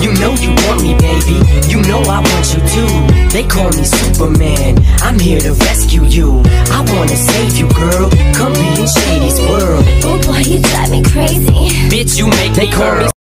You know you want me, baby, you know I want you too. They call me Superman, I'm here to rescue you. I wanna save you, girl, come be in Shady's world. Oh boy, you drive me crazy. Bitch, you make me call me